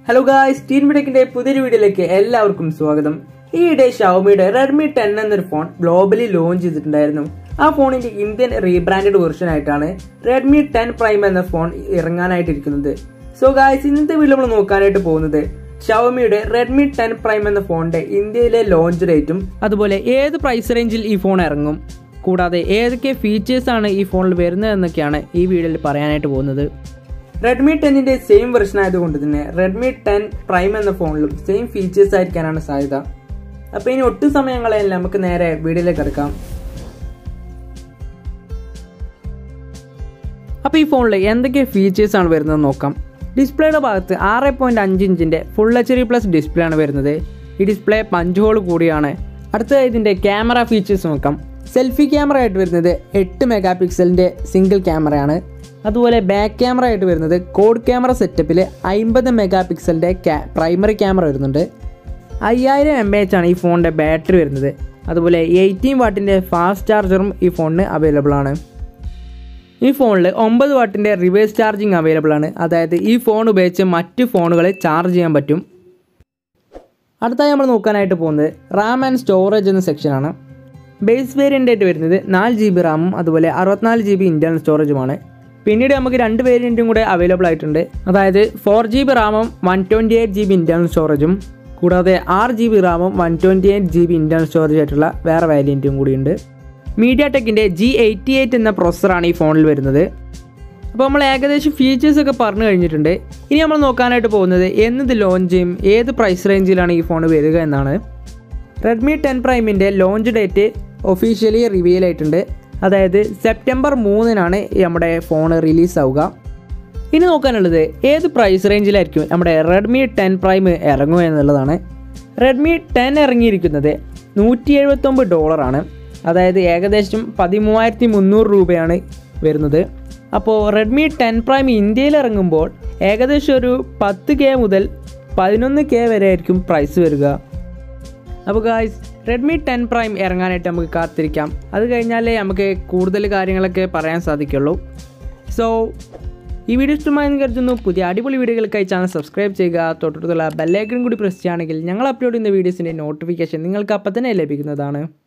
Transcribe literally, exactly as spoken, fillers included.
Hello guys, tin മിഡക്കിന്റെ പുതിയൊരു വീഡിയോയിലേക്ക് എല്ലാവർക്കും സ്വാഗതം. ഈയിടെ ഷവോമിയുടെ റെഡ്മി ടെൻ എന്നൊരു ഫോൺ ഗ്ലോബലി ലോഞ്ച് ചെയ്തിട്ടുണ്ടായിരുന്നു. ആ ഫോണിന്റെ ഇന്ത്യൻ റീബ്രാൻഡഡ് വെർഷൻ ആയിട്ടാണ് റെഡ്മി ടെൻ പ്രൈം എന്ന ഫോൺ ഇറങ്ങാനായിട്ടിരിക്കുന്നത്. സോ ഗായ്സ്, ഇന്നത്തെ വീഡിയോ നമ്മൾ നോക്കാനായിട്ട് പോകുന്നത് ഷവോമിയുടെ റെഡ്മി ടെൻ പ്രൈം എന്ന ഫോണിന്റെ ഇന്ത്യയിലെ ലോഞ്ച് ഡേറ്റും അതുപോലെ ഏത് പ്രൈസ് റേഞ്ചിൽ ഈ ഫോൺ ഇറങ്ങും, കൂടാതെ ഏതൊക്കെ ഫീച്ചേഴ്സ് ആണ് ഈ ഫോണിൽ വരുന്നത് എന്നൊക്കെയാണ് ഈ വീഡിയോയിൽ പറയാനായിട്ട് പോകുന്നത്. റെഡ്മി ടെന്നിന്റെ സെയിം വെർഷൻ ആയതുകൊണ്ട് തന്നെ റെഡ്മി ടെൻ പ്രൈം എന്ന ഫോണിലും സെയിം ഫീച്ചേഴ്സ് ആയിരിക്കാനാണ് സാധ്യത. അപ്പൊ ഇനി ഒട്ടും സമയങ്ങളെല്ലാം നമുക്ക് നേരെ വീഡിയോയിലേക്ക് എടുക്കാം. അപ്പൊ ഈ ഫോണിൽ എന്തൊക്കെ ഫീച്ചേഴ്സ് ആണ് വരുന്നത് നോക്കാം. ഡിസ്പ്ലേയുടെ ഭാഗത്ത് ആറ് പോയിന്റ് അഞ്ച് ഇഞ്ചിന്റെ full H D plus display ആണ് വരുന്നത്. ഈ ഡിസ്പ്ലേ പഞ്ച് ഹോൾ കൂടിയാണ്. അടുത്തത് ഇതിന്റെ ക്യാമറ ഫീച്ചേഴ്സ് നോക്കാം. സെൽഫി ക്യാമറ ആയിട്ട് വരുന്നത് എട്ട് മെഗാ പിക്സലിന്റെ സിംഗിൾ ക്യാമറയാണ്. അതുപോലെ ബാക്ക് ക്യാമറ ആയിട്ട് വരുന്നത് കോഡ് ക്യാമറ സെറ്റപ്പിൽ അമ്പത് മെഗാ പിക്സലിൻ്റെ പ്രൈമറി ക്യാമറ വരുന്നുണ്ട്. അയ്യായിരം എം എ എച്ച് ആണ് ഈ ഫോണിൻ്റെ ബാറ്ററി വരുന്നത്. അതുപോലെ എയ്റ്റീൻ വാട്ടിൻ്റെ ഫാസ്റ്റ് ചാർജറും ഈ ഫോണിന് അവൈലബിൾ ആണ്. ഈ ഫോണിൽ ഒമ്പത് വാട്ടിൻ്റെ റിവേഴ്സ് ചാർജിങ് അവൈലബിൾ ആണ്. അതായത് ഈ ഫോൺ ഉപയോഗിച്ച് മറ്റ് ഫോണുകൾ ചാർജ് ചെയ്യാൻ പറ്റും. അടുത്തായി നമ്മൾ നോക്കാനായിട്ട് പോകുന്നത് റാം ആൻഡ് സ്റ്റോറേജ് എന്ന സെക്ഷനാണ്. ബേസ് വേരിയൻ്റ് ആയിട്ട് വരുന്നത് നാല് ജി ബി റാമും അതുപോലെ അറുപത്തിനാല് ജി ബി ഇൻറ്റേർണൽ സ്റ്റോറേജുമാണ്. പിന്നീട് നമുക്ക് രണ്ട് വേരിയൻറ്റും കൂടെ അവൈലബിൾ ആയിട്ടുണ്ട്. അതായത് ഫോർ ജി ബി റാമും one twenty eight G B internal സ്റ്റോറേജും കൂടാതെ ആറ് ജി ബി റാമും one twenty eight G B internal storage ആയിട്ടുള്ള വേറെ വേരിയൻറ്റും കൂടിയുണ്ട്. മീഡിയ ടെക്കിൻ്റെ ജി എയ്റ്റി എയ്റ്റ് എന്ന പ്രോസസ്സറാണ് ഈ ഫോണിൽ വരുന്നത്. അപ്പോൾ നമ്മൾ ഏകദേശം ഫീച്ചേഴ്സൊക്കെ പറഞ്ഞു കഴിഞ്ഞിട്ടുണ്ട്. ഇനി നമ്മൾ നോക്കാനായിട്ട് പോകുന്നത് എന്നത് ലോഞ്ച് ചെയ്യും, ഏത് പ്രൈസ് റേഞ്ചിലാണ് ഈ ഫോൺ വരിക എന്നാണ്. റെഡ്മി ടെൻ പ്രൈമിൻ്റെ ലോഞ്ച് ഡേറ്റ് ഒഫീഷ്യലി റിവീൽ ആയിട്ടുണ്ട്. അതായത് സെപ്റ്റംബർ മൂന്നിനാണ് നമ്മുടെ ഫോൺ റിലീസ് ആവുക. ഇനി നോക്കാനുള്ളത് ഏത് പ്രൈസ് റേഞ്ചിലായിരിക്കും നമ്മുടെ റെഡ്മി ടെൻ പ്രൈം ഇറങ്ങുക എന്നുള്ളതാണ്. റെഡ്മി ടെൻ ഇറങ്ങിയിരിക്കുന്നത് നൂറ്റി എഴുപത്തൊമ്പത് ഡോളറാണ്. അതായത് ഏകദേശം പതിമൂവായിരത്തി മുന്നൂറ് രൂപയാണ് വരുന്നത്. അപ്പോൾ റെഡ്മി ടെൻ പ്രൈം ഇന്ത്യയിൽ ഇറങ്ങുമ്പോൾ ഏകദേശം ഒരു പത്ത് കെ മുതൽ പതിനൊന്ന് കെ വരെ ആയിരിക്കും പ്രൈസ് വരിക. അപ്പോൾ ഗായ്സ്, റെഡ്മി ടെൻ പ്രൈം ഇറങ്ങാനായിട്ട് നമുക്ക് കാത്തിരിക്കാം. അത് കഴിഞ്ഞാലേ നമുക്ക് കൂടുതൽ കാര്യങ്ങളൊക്കെ പറയാൻ സാധിക്കുള്ളൂ. സോ ഈ വീഡിയോ ഇഷ്ടമായെന്ന് കരുതുന്നു. പുതിയ അടിപൊളി വീഡിയോകൾക്കായി ചാനൽ സബ്സ്ക്രൈബ് ചെയ്യുക. തൊട്ടടുത്തുള്ള ബെല്ലൈക്കൺ കൂടി പ്രസ് ചെയ്യുകയാണെങ്കിൽ ഞങ്ങൾ അപ്ലോഡ് ചെയ്യുന്ന വീഡിയോസിൻ്റെ നോട്ടിഫിക്കേഷൻ നിങ്ങൾക്ക് അപ്പം തന്നെ ലഭിക്കുന്നതാണ്.